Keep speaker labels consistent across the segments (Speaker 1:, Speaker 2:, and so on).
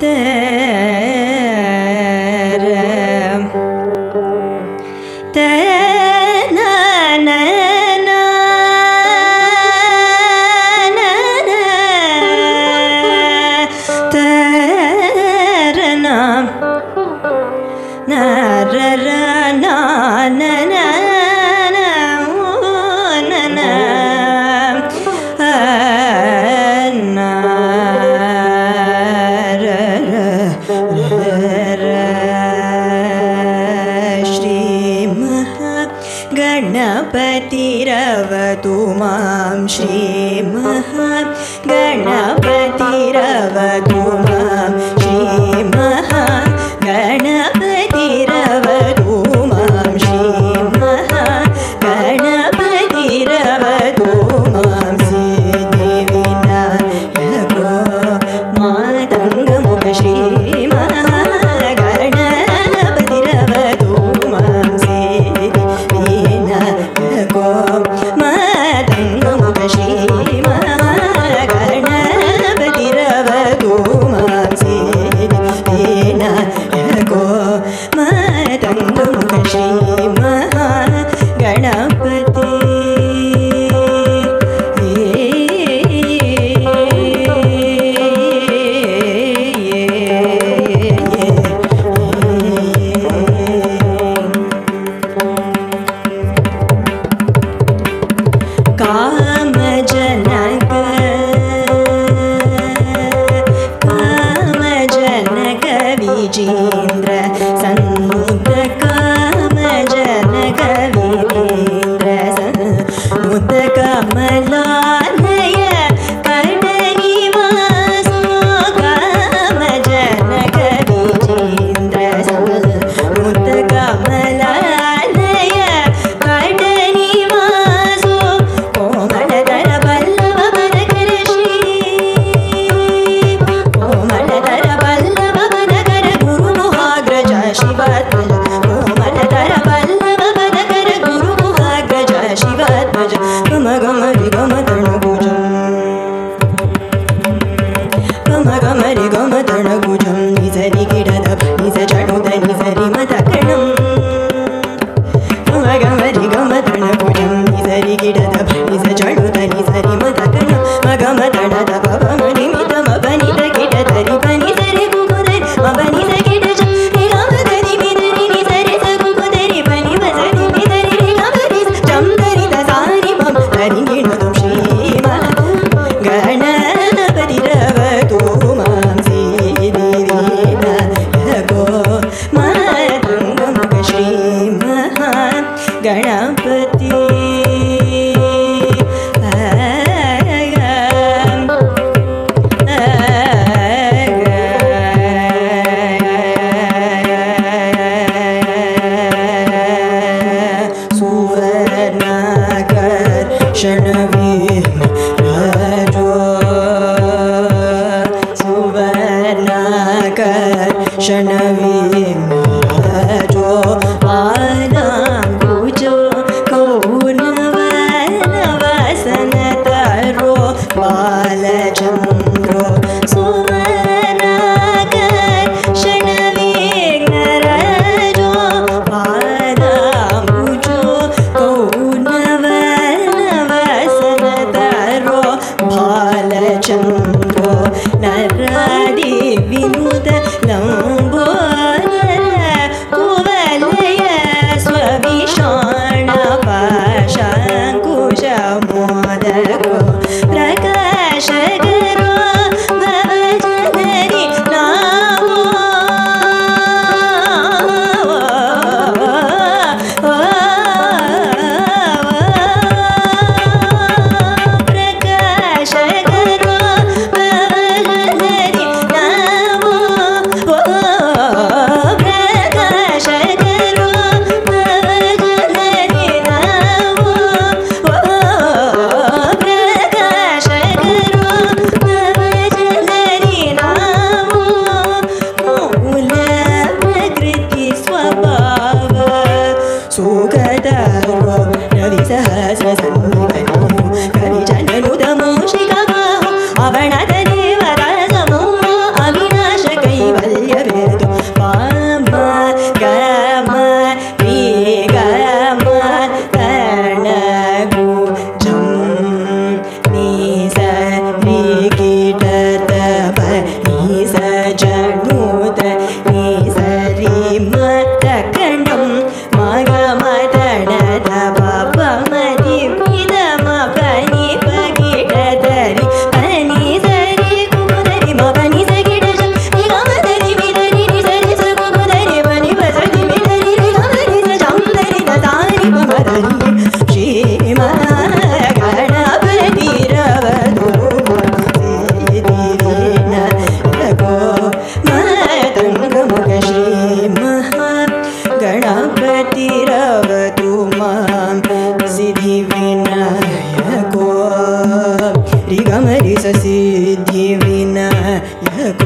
Speaker 1: गणपतिरवतु मां श्री महागणपतिरवतु मां श्री महागणपतिरवतु मां श्री महागणपतिरवतु मां सिद्धिविनायको मातङ्गमुख श्री महागणपतिरवतु मां सिद्धिविनायको मातङ्गमुख श्री महागणपतिरवतु मां सिद्धिविनायको मातङ्गमुख श्री महागणपति विजेन्द्र सन्मुद्र कामजनक वीरेन्द्र सन्मुद्र कमलालय कर्णनिवासो कामजनक विजेन्द्र सन्मुद्र कमलालय कर्णनिवासो कोमलधर पल्लव मनकर श्री कोमलधर पल्लव मनकर गुरुमुहाग्रज शिवात्मज कोमलधर पल्लव मनकर गुरुमुहाग्रज शिवात्मज गम गम रि गम तणभुजं गम गम रि गम तणभुजं निज रि गिडद निज चणुद निज रि मदकणं गम गम रि गम तणभुजं निज रि गिडद निज चणुद निज रि मदकणं गम तणद पव मणि मित मबनित गिडद रि बनि सरि गुगुद मबनि स गिड च रि गम दरि मि दरि नि सरि स गुगुद रि बनि वसनि मि दरि रि गम रि चम दरि द सारि मम दरि गिणुदं श्री गणपतिरवतु मां सिद्धिविनायको मातङ्गमुख श्री महागणपति सुवर्णाकर्षणविमराजो आलाम्बुजो कौर्णवनवसनतरो बालचन्द्रो सुवर्णाकर्षणविघ्नराजो आलाम्बुजो कौर्णवनवसनतरो बालचन्द्रो नरादि विनुत लम्बोदर कुवलय स्वविषाण पाशाङ्कुश मोदको प्रकाशकरो भवजनरि नामो प्रकाशकरो भवजनरि नामो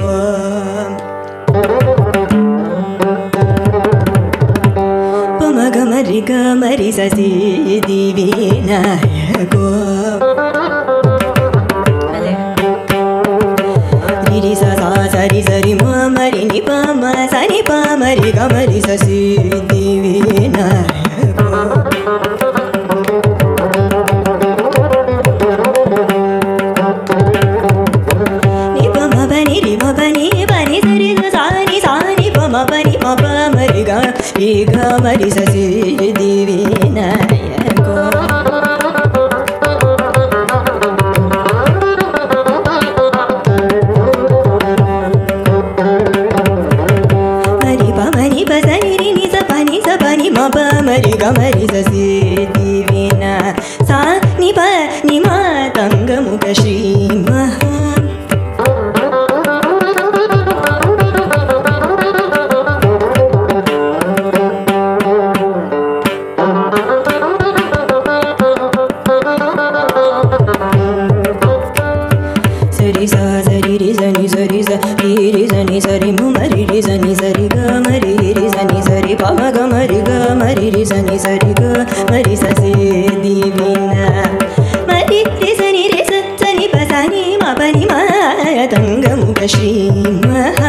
Speaker 1: Pamagamari gamari sasi divina go. Riri sa sa sari sari ma mari ni pa ma sari pa mari gamari sasi divina go. Ni pa ma bani ri ma bani bani sari sa ni sa ni pa ma bani ma pa mari ga ri gamari sasi divina go. Mari gamari sasi divina sa ni pa ni ma tanga mukha shri maha. Sari sa sari ri sa ni sari sa ri sa ni sari mu mari ri sa ni sari ga mari ri sa ni sari pa ma ga mari ga mari ri sa ni sari ga mari sa se divina mari ri sa ni pa sa ni ma pa ni ma tanga mukha shri maha.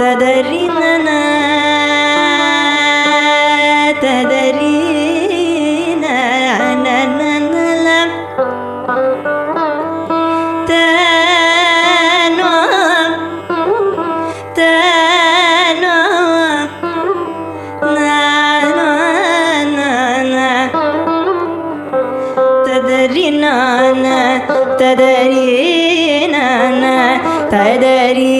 Speaker 1: tadari nana tadari nana nana tano tano nana nana tadari nana tadari nana tadari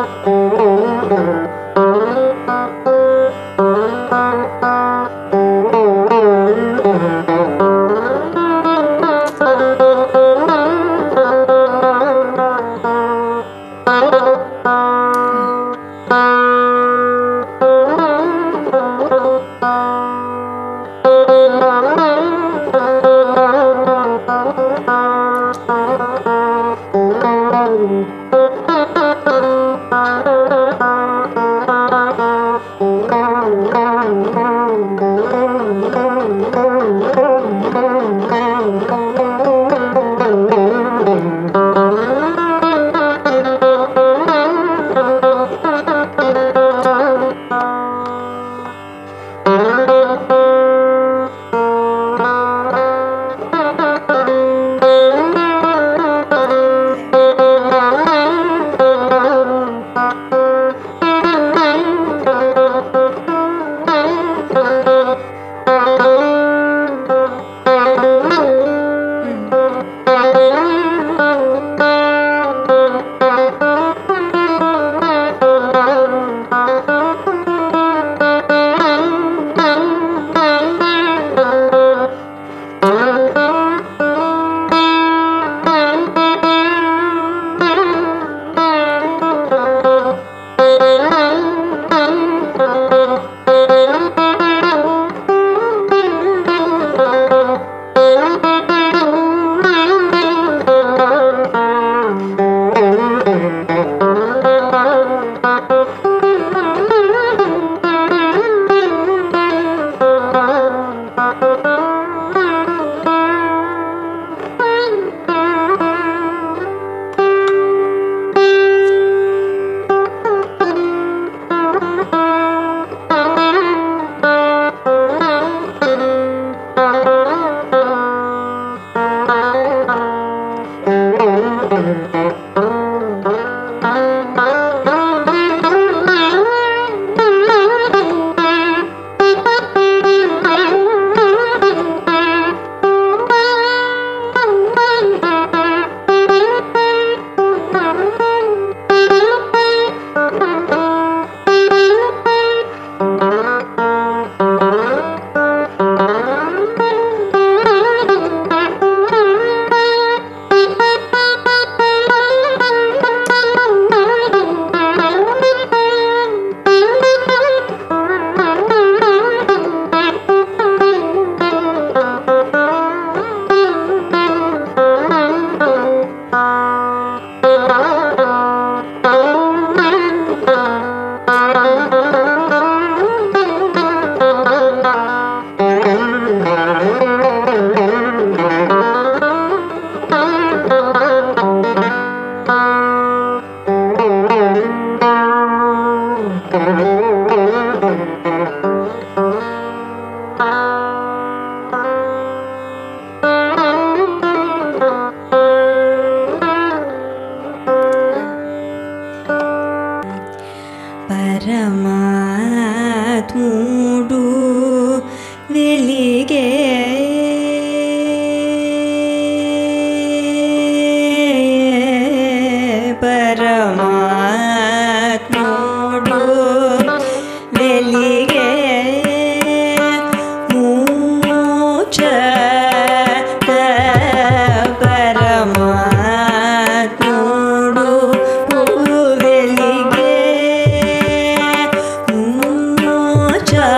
Speaker 1: cha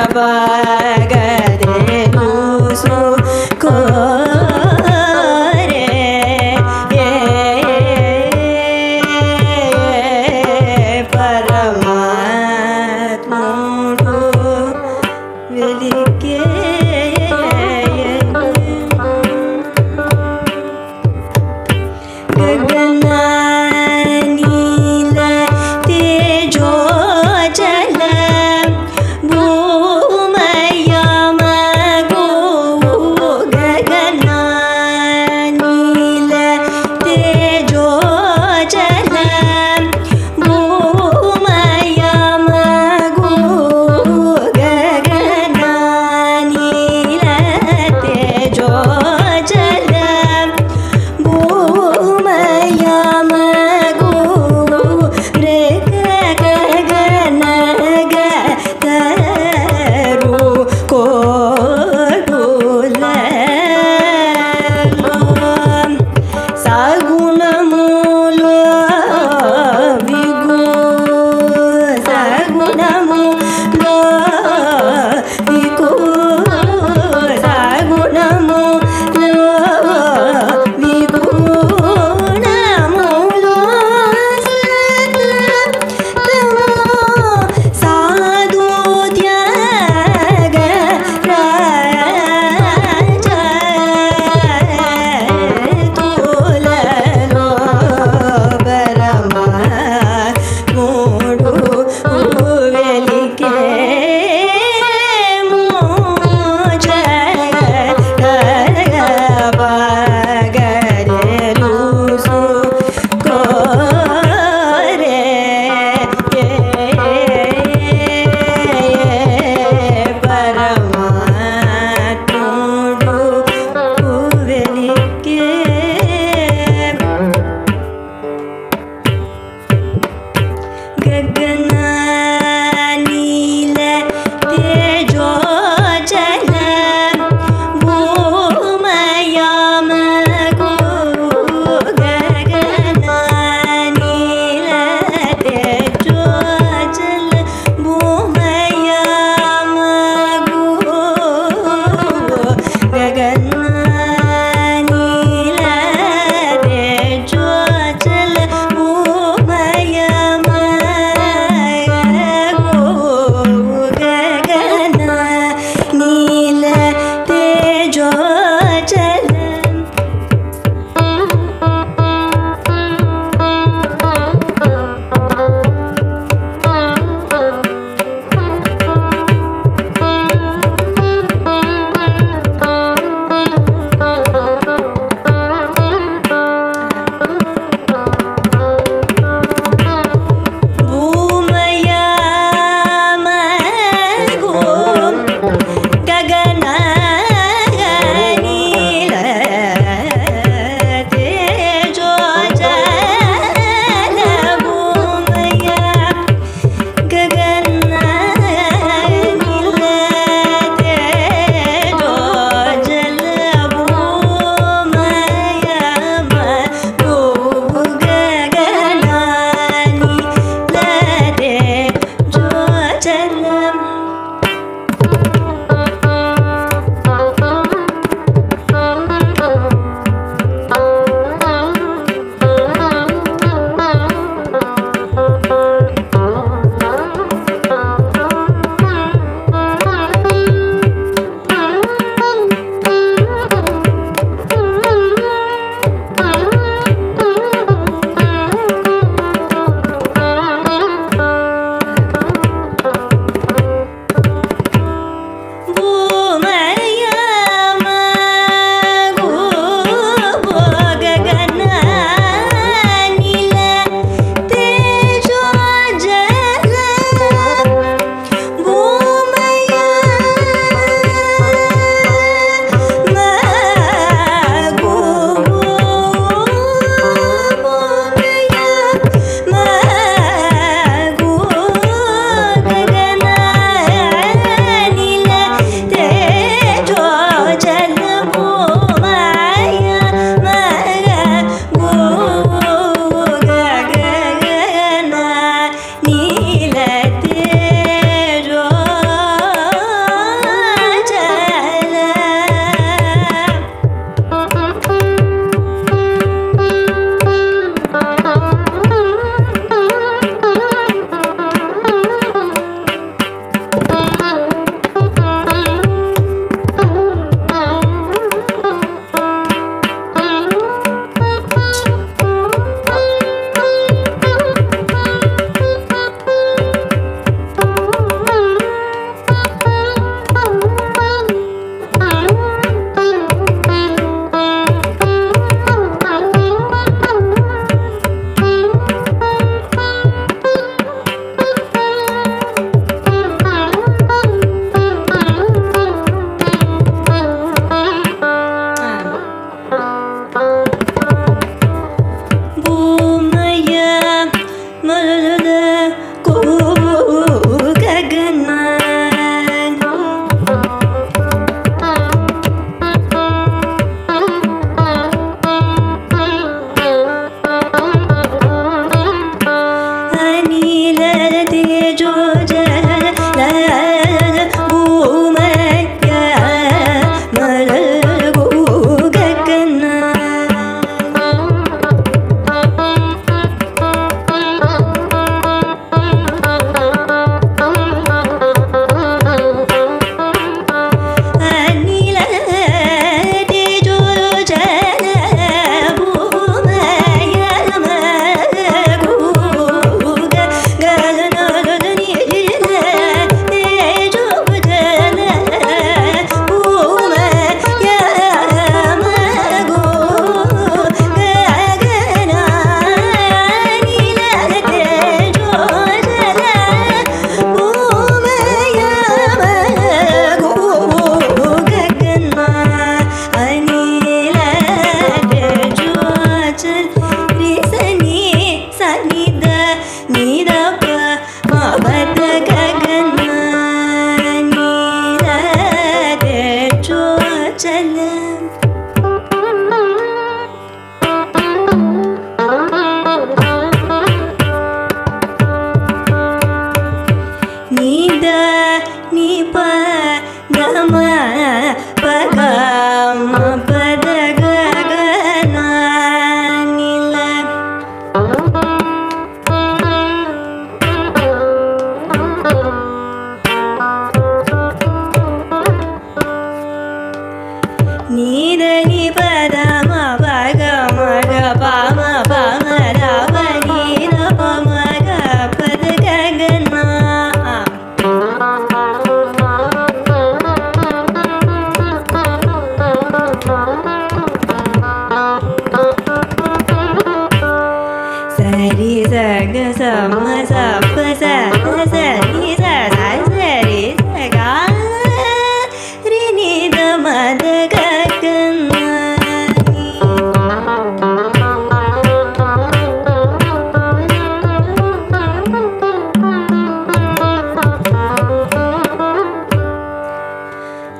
Speaker 1: Bhuma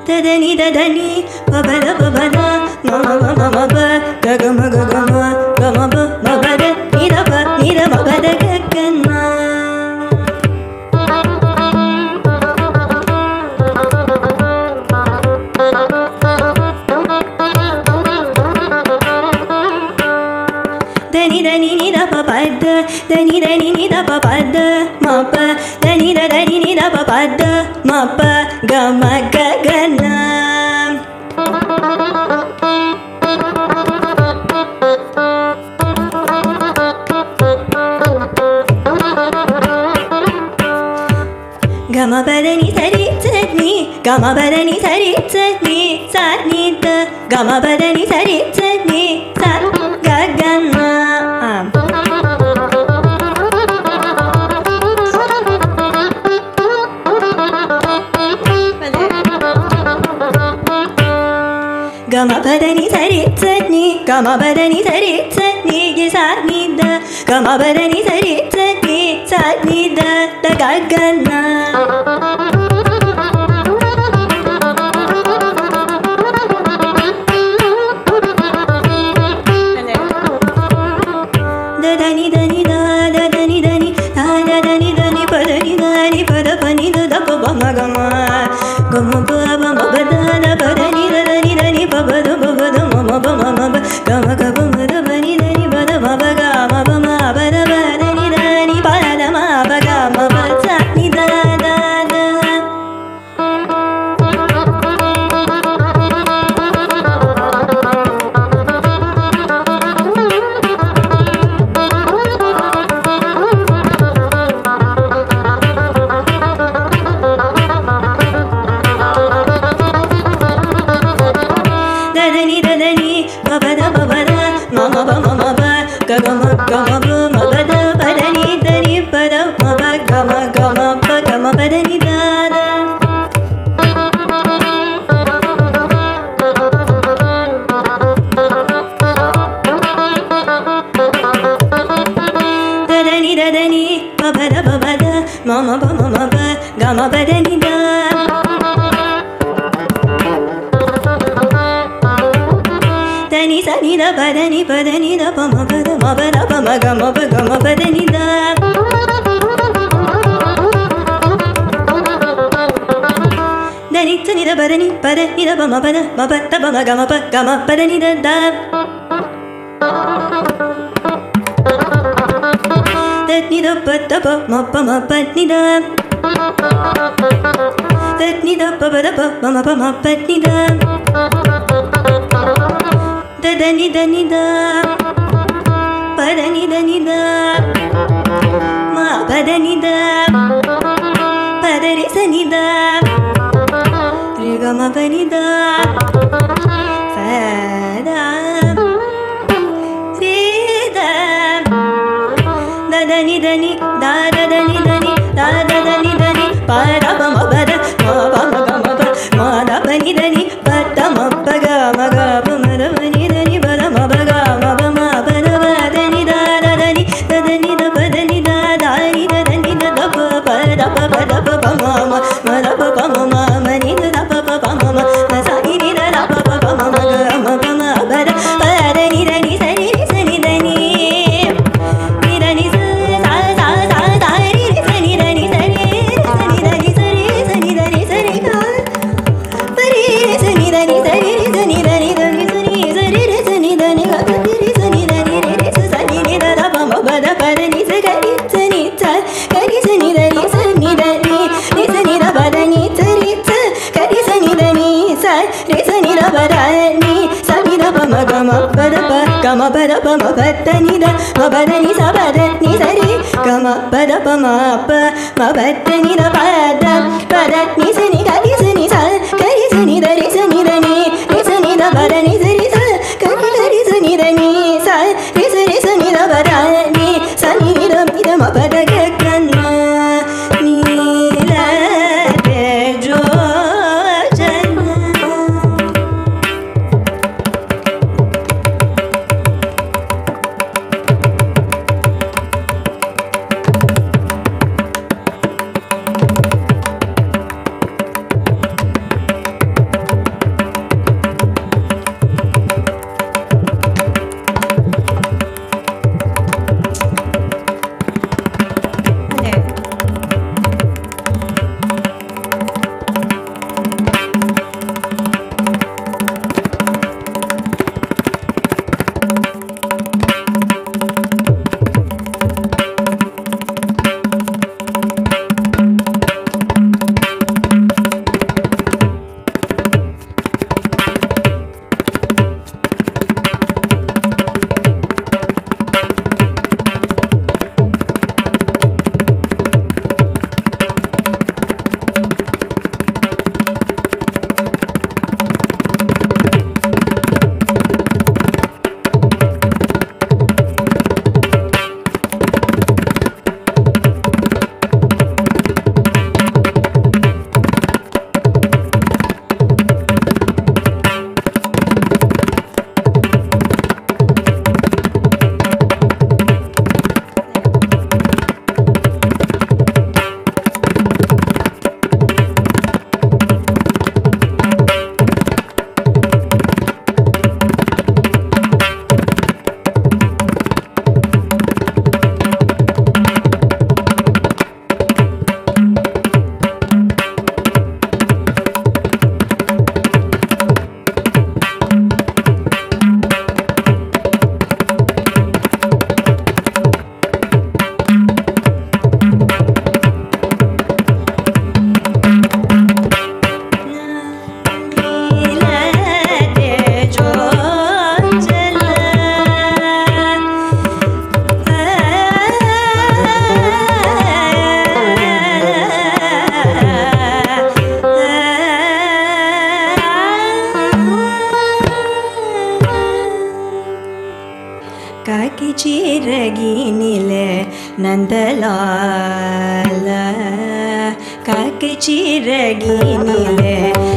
Speaker 1: Dadani dadani babada babada mama mama mama gagama gagama gama ba babada nida babada gagana. Dani dani nida babada dani dani nida babada mapa dani dani nida babada mapa gama gagana. Gama badani sari tsani gama badani sari tsani sani da gama badani sari tsani sa gagana. Gama badani sari tsani gama badani sari tsani sani da gama badani sari tsani sani da gagana. Dadani dani da dadani dani da dadani dani padani dani pada pani da da pa ma gama gama pa ma bada da padani dani dani pa bada bada mama pa mama pa gama gama da pani dani pada ma pa gama pa ma pada dani dani pada ma pa gama pa sa ni da da da. Dadani dadani babada babada mama pa mama pa gama gama pa ma pada padani dani pada ma pa gama gama pa gama padani da da. Dadani dadani babada babada mama pa gama padani da. Dani sani da padani padani da pa ma pada ma pada pa ma gama padani da. Dani sani da padani padani da pa ma pada pa ma gama padani da da. Dani da pada pa ma padani da. Dani da pada pa ma padani da. Dani dani da padani dani da ma padani da padari sani da riga ma pani da sa da re da dani dani da dani dani da dani dani pa da pa ma pa da ma pa ma ga ma pa ma da pani dani pa da ma pa ga ma pa ma da pani dani pa da ma pa ga ma pa ma pa da pa dani da dani dani da pa dani da dani da dani da da pa da pa ma da pa pa ma ma ni da pa pa ma ma sa ni da da pa pa ma ga ma pa ma pa da pa dani dani sani sani dani ni dani sa sa sa sa ri sani dani sani sani dani sari sani dani sari ga pari sani dani sari sani dani dani sani sari sani dani ga pari sani dani re sani ni da pa ma pa da pa dani sa ga ni sani sa ga ni sani dani sani dani ni sani da pa dani sari sa ga ni sani dani sa re sani da pa dani sani da pa ma ga ma pa da pa ga ma pa da pa ma pa dani da ma pa dani sa pa dani sari ga ma pa da pa ma pa dani da pa da ni sani ga ni sani sa ga ni sani da re sani dani re sani da pa dani sari sa ga ni sani dani sa re sani da pa dani sani da ma pa da ga na ni la de jo jana. Nandlala காக்கை சிறகினிலே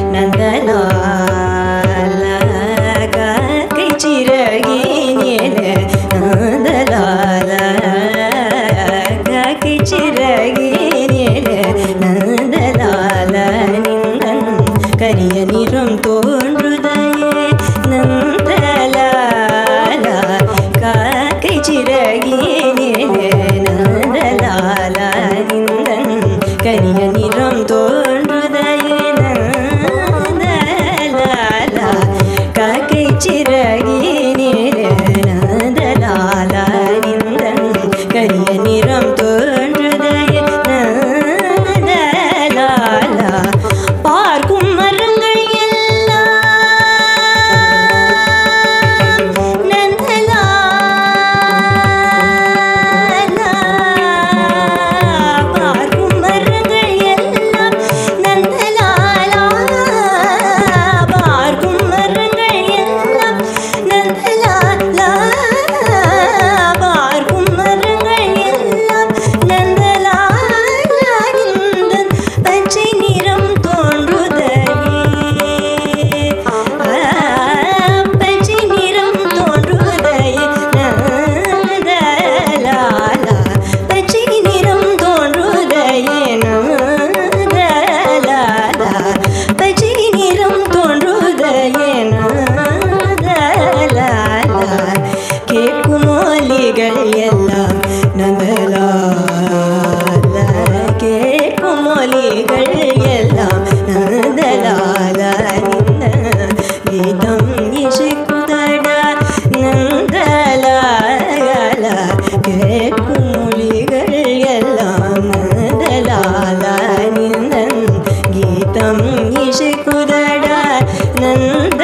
Speaker 1: நந்தலால காக்கை சிறகினிலே நந்தலால காக்கை சிறகினிலே நந்தலால நிந்தன் கரிய நிறம் தோன்றுதையே நந்தலால காக்கை சிறகினிலே நந்தலால நிந்தன் கரிய நிறம் தோன்றுதையே நந்தலால காக்கை சிறகினிலே நந்தலால நிந்தன் கரிய நிறம் தோன்றுதையே நந்தலால பார்க்கும் மரங்கள் எல்லாம் நந்தலால பார்க்கும் மரங்கள் எல்லாம் நந்தலால பார்க்கும் மரங்கள் எல்லாம் நந்தலால பார்க்கும் மரங்கள் எல்லாம் நந்தலால நிந்தன் பச்சை நிறம் தோன்றுதையே பச்சை நிறம் தோன்றுதையே நந்தலால பச்சை நிறம் தோன்றுதையே நந்தலால பச்சை நிறம் தோன்றுதையே நந்தலால கேட்கும் மொழிகள் எல்லாம் நந்தலால கேட்கும் மொழிகள் எல்லாம் நந்தலால நிந்த கீதம் இசைக்குதடா நந்தலால கேட்கும் மொழிகள் எல்லாம் நந்தலால நிந்த கீதம் இசைக்குதடா நந்த